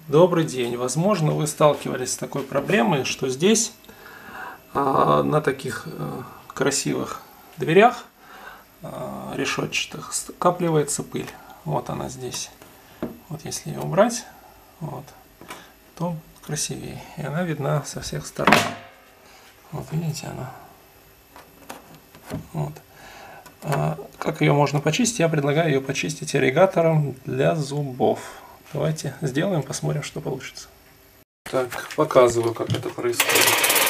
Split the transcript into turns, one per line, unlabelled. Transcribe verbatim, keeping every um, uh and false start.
Добрый день. Возможно, вы сталкивались с такой проблемой, что здесь а, на таких а, красивых дверях а, решетчатых скапливается пыль. Вот она здесь. Вот если ее убрать, вот, то красивее. И она видна со всех сторон. Вот видите, она. Вот. А, как ее можно почистить? Я предлагаю ее почистить ирригатором для зубов. Давайте сделаем, посмотрим, что получится. Так, показываю, как это происходит.